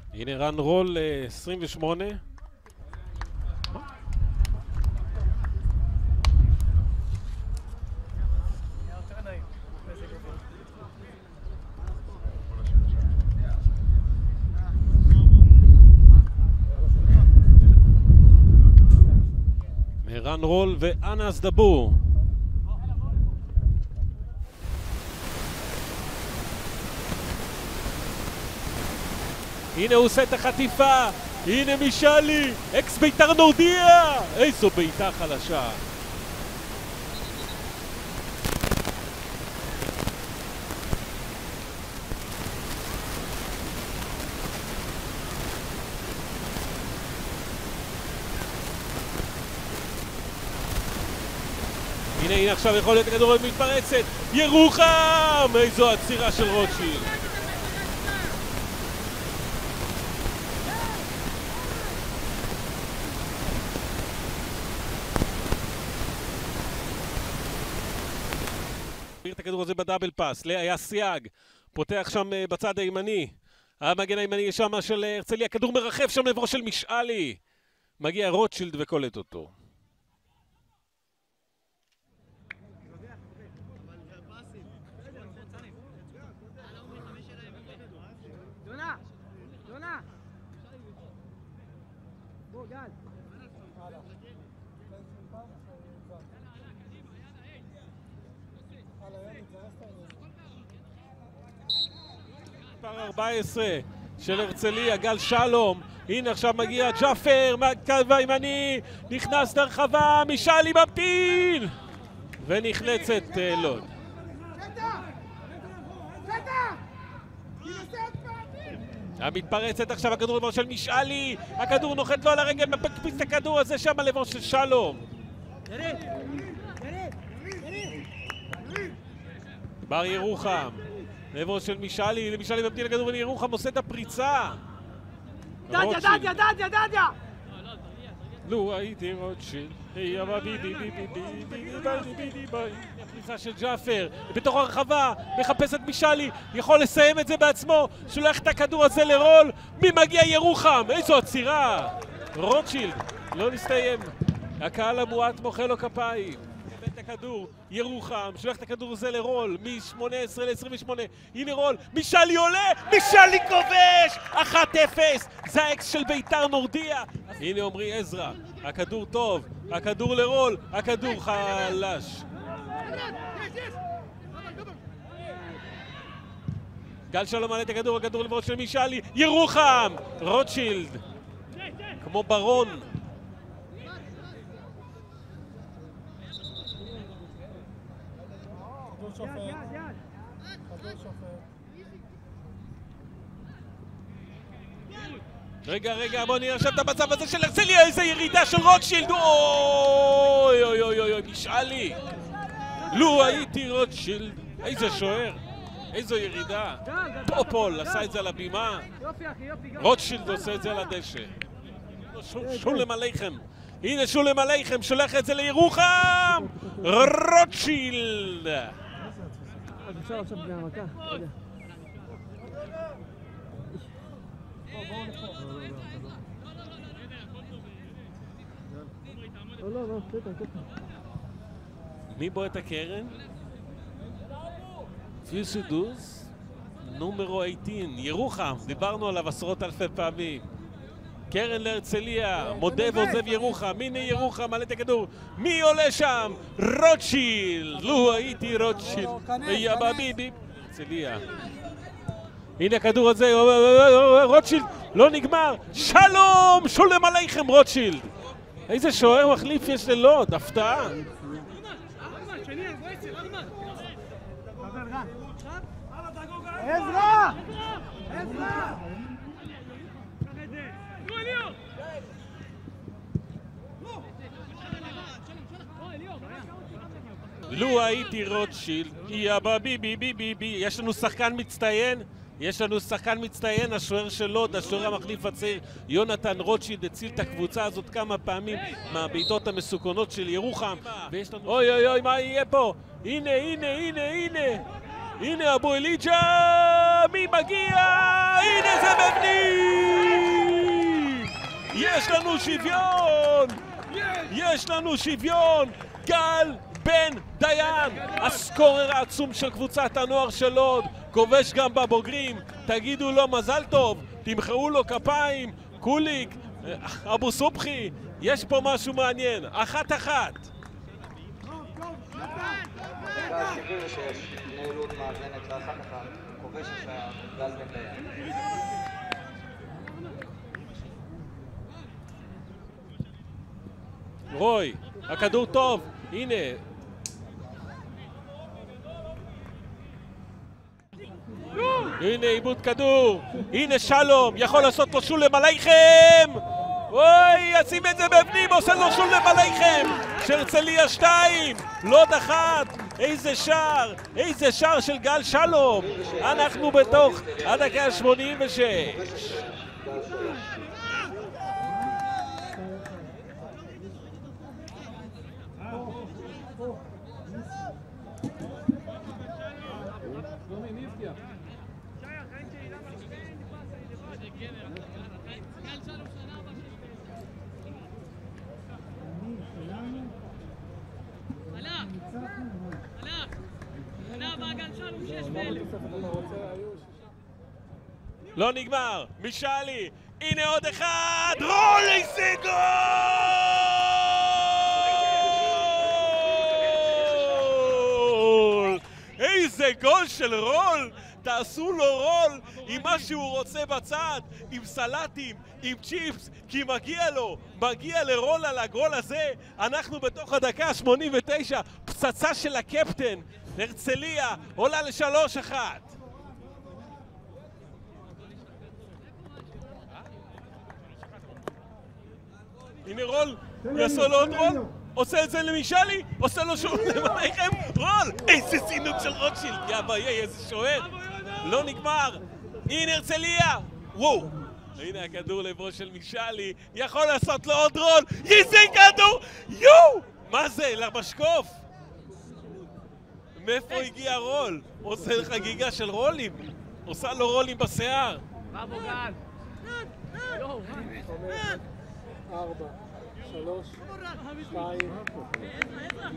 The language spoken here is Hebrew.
הנה רן רול 28. רן רול ואנס דבור. הנה הוא עושה את החטיפה, הנה מישאלי, אקס בית"ר נורדיה! איזו ביתה חלשה. הנה עכשיו יכול להיות הכדור מתפרצת, ירוחם! איזו עצירה של רוטשילד. את הכדור הזה בדאבל פאס, היה סייג, פותח שם בצד הימני, המגן הימני שם של הרצליה, כדור מרחף שם לעברו של משאלי, מגיע רוטשילד וקולט אותו. מספר 14 של הרצליה, גל שלום, הנה עכשיו מגיע ג'אפר מהקו הימני, נכנס לרחבה, משאלי ממתין ונכנסת לוד. המתפרצת עכשיו הכדור לעבר של משאלי, הכדור נוחת לו על הרגל, מפקפיץ את הכדור הזה שם לעבר של שלום. בר ירוחם לעבר של משאלי, משאלי ממתין לכדור ולירוחם עושה את הפריצה. דדיה! לו הייתי רוטשילד, היי אבא ביבי ביבי ביבי ביבי ביי. הפריצה של ג'אפר, בתוך הרחבה, מחפש את משאלי, יכול לסיים את זה בעצמו, שולח את הכדור הזה לרול, מי מגיע? ירוחם, איזו עצירה! רוטשילד, לא נסתיים, הקהל המועט מוחא לו כפיים. את הכדור, ירוחם, שולח את הכדור הזה לרול, מ-18 ל-28, הנה רול, משאלי עולה, משאלי כובש, 1-0, זה האקס של בית"ר נורדיה. הנה עומרי עזרא, הכדור טוב, הכדור לרול, הכדור חלש. גל שלום מעלה את הכדור, הכדור לברון של משאלי, ירוחם, רוטשילד, כמו ברון. רגע, בוא נראה עכשיו את המצב הזה של הרצליה, איזה ירידה של רוטשילד, אוי אוי אוי אוי, משאלי, לו הייתי רוטשילד, איזה שוער, איזו ירידה, פופול עשה את זה על הבימה, רוטשילד עושה את זה על הדשא. שולם עליכם, הנה שולם עליכם, שולח את זה לירוחם, רוטשילד. אפשר עכשיו בני המכה, לא יודע. לא, קטע. מי בועט הקרן? פיוסדוס, נומרו 18, ירוחם, דיברנו עליו עשרות אלפי פעמים. קרן להרצליה, מודה ועוזב ירוחם, הנה ירוחם, מעלה את הכדור, מי עולה שם? רוטשילד, לו הייתי רוטשילד, יא ביבי, הרצליה. הנה הכדור הזה, רוטשילד, לא נגמר, שלום, שולם עליכם רוטשילד. איזה שוער מחליף יש ללוד, הפתעה. עזרא! לו הייתי רוטשילד, יא ביבי ביבי, יש לנו שחקן מצטיין? יש לנו שחקן מצטיין, השוער של לוד, השוער המחליף הצעיר, יונתן רוטשילד, הציל את הקבוצה הזאת כמה פעמים מהבעיטות המסוכנות של ירוחם. אוי אוי אוי, מה יהיה פה? הנה, אבו אליג'ה! מי מגיע? הנה זה בפנים! יש לנו שוויון! יש לנו שוויון! גל בן דיין, הסקורר העצום של קבוצת הנוער של לוד, כובש גם בבוגרים. תגידו לו מזל טוב, תמחאו לו כפיים. קוליק, אבו סובחי, יש פה משהו מעניין. 1-1. דקה 76, בני לוד מאזנת ל1-1, כובש השער גל בן דיין. רוי, הכדור טוב, הנה. הנה עיבוד כדור, הנה שלום, יכול לעשות לו שולם עליכם! אוי, ישים את זה בפנים, עושה לו שולם עליכם! שהרצליה 2, לוד 1, איזה שער, איזה שער של גל שלום! אנחנו בתוך הדקה 86. לא נגמר, מישאלי, הנה עוד אחד, רול, איזה גול! איזה גול של רול! תעשו לו רול עם מה שהוא רוצה בצד, עם סלטים, עם צ'יפס, כי מגיע לרול על הגול הזה. אנחנו בתוך הדקה 89, פצצה של הקפטן, הרצליה עולה ל3-1. הנה רול, יעשו לו עוד רול, עושה את זה למישאלי, עושה לו שוב למעליכם, רול! איזה סינוק של רוטשילד, יא ביי, איזה שוער! לא נגמר, הנה הרצליה! וואו! הנה הכדור לברו של מישאלי, יכול לעשות לו עוד רול, איזה כדור! יואו! מה זה, למשקוף? מאיפה הגיע רול? עושה חגיגה של רולים, עושה לו רולים בשיער. בראבו גל! 4, 3, 2,